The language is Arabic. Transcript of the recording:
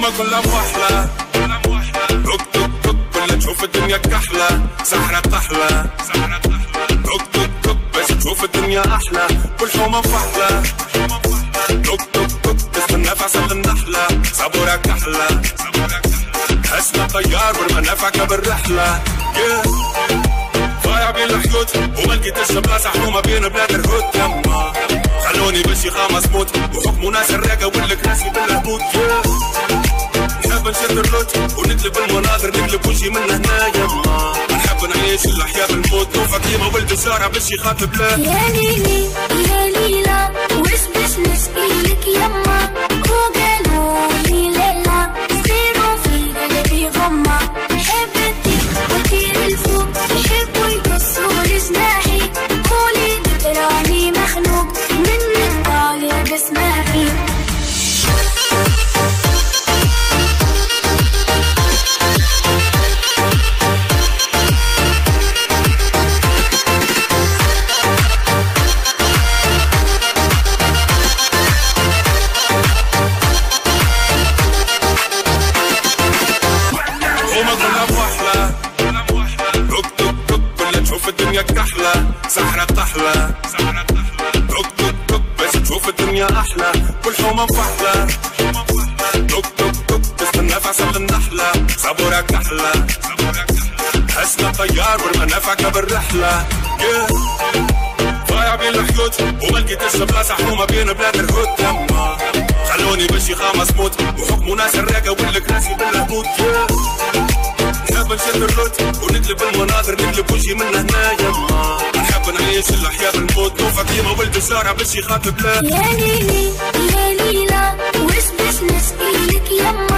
هما كلها بوحلة توك توك توك كلها تشوف الدنيا كحلة سحرة طحلة توك توك توك بس تشوف الدنيا أحلى كل حومة بفحلة توك توك توك تستنى في عسل النحلة صبورة كحلة اسمع طيار والمنافعك بالرحلة ضايع بين الحيوت وما لقيتش بلاصة حومة بين بلاد الهود يما خلوني بالشيخة مصموت وحكموا ناس الراقة والكراسي بالهبوط نحب نشد الروت ونقلب المناظر نقلب وجهي من هنا يما نحب نعيش الأحياء بالموت نوفى كيما ولد الشارع بالشيخة بلاد يا ليلي يا ليلى وش باش نشكيلك يما وقالولي ليلى سيروا في قلبي غمة حبتي وطير الفوق يحبوا يقصوا جناحي قولي تراني مخنوق منك طالب اسمعي الدنيا كحلة سحرة طحلة توك توك توك بس تشوف الدنيا أحلى كل حومة بفحلة توك توك توك تستنى في عسل النحلة صبورة كحلة اسمع طيار والمنافعك بالرحلة ضايع بين الحيوت وما لقيتش بلاصة حومة بين بلاد الهود يما خلوني بالشيخة مصموت وحكموا ناس الراقة والكراسي بالهبوط نحب نشد الروت ونقلب المناظر نقلب وجهي من هنا يما نحب نعيش الأحياء بالموت نوفى كيما ولد الشارع بالشيخة بلاد يا ليلي يا ليلى وش باش نشكيلك يما